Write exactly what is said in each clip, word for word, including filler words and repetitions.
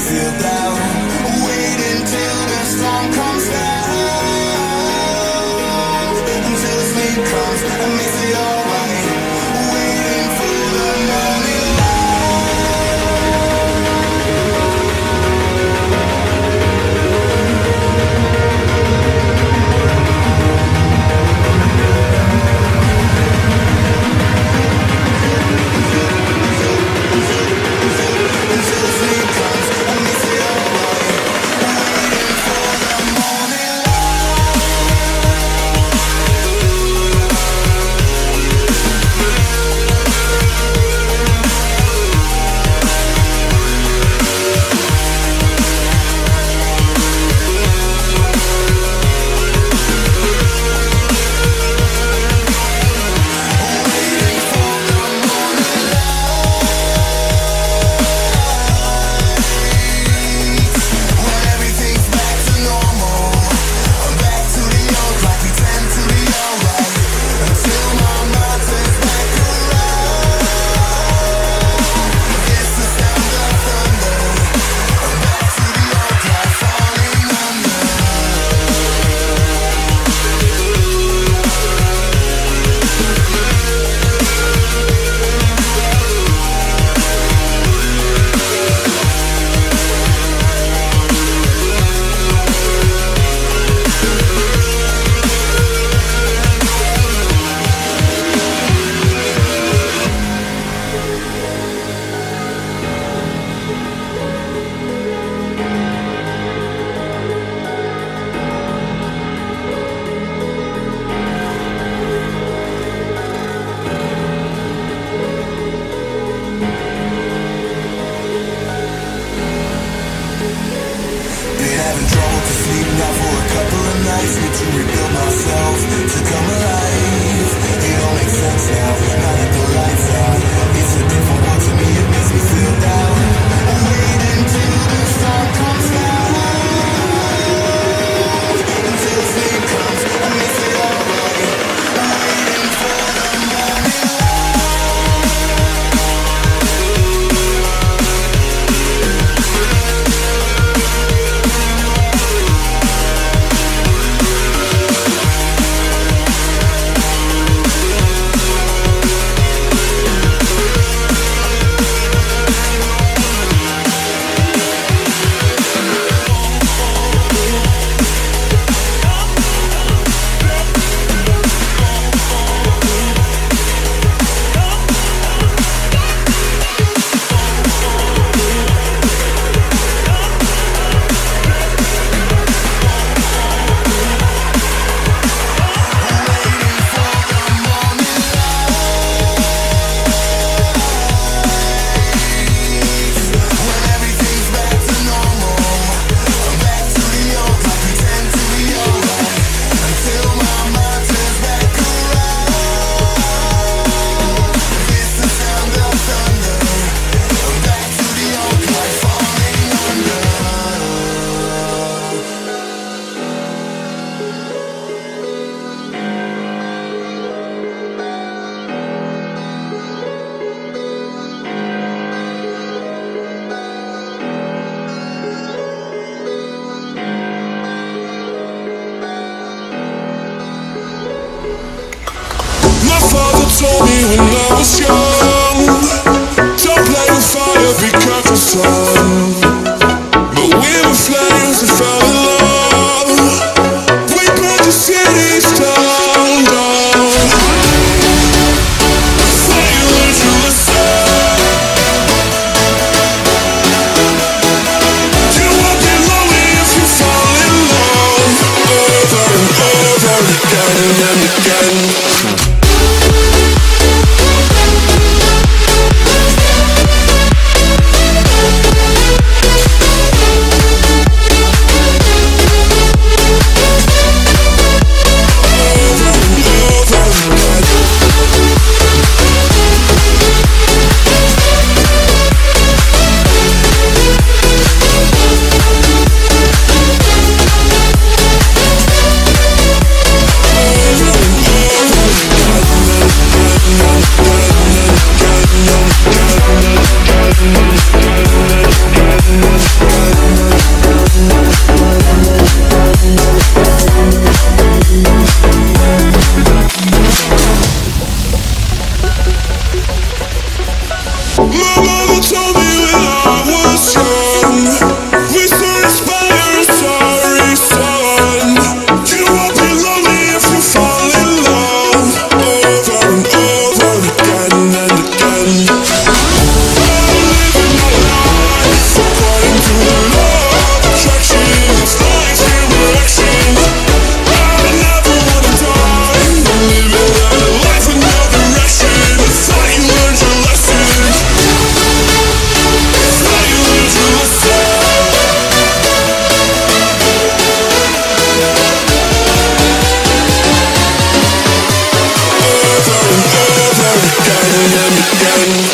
feel down. Waiting till the sun comes down, until the sleep comes and makes it alright. Waiting for the morning told me when I was young, don't play with fire, be careful son. But we were flames and fell in love. We burned the cities down, down. Say you learned to listen. You won't be lonely if you fall in love. Over and over again and again. told me when I was young, we should inspire a sorry son. You won't be lonely if you fall in love over and over again and again. I'm living my life according to the law of attraction. It's like fear reaction. I never wanna die. I'm living a life with no direction. I thought you learned your lesson. I thought you learned your lesson. Over and over again and again.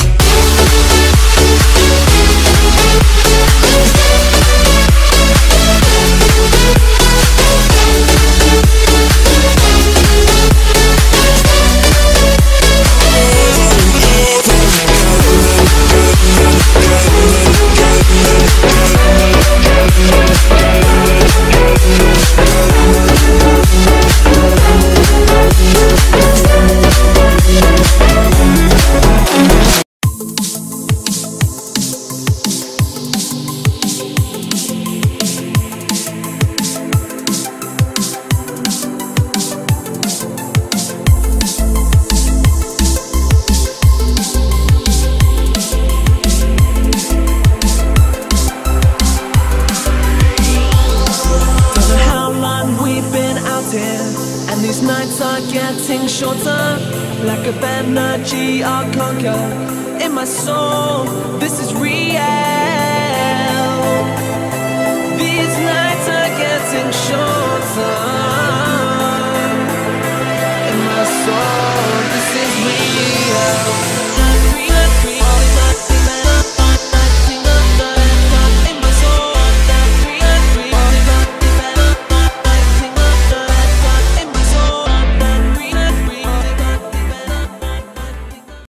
And these nights are getting shorter, lack of energy I conquer. In my soul, this is real. These nights are getting shorter. In my soul, this is real.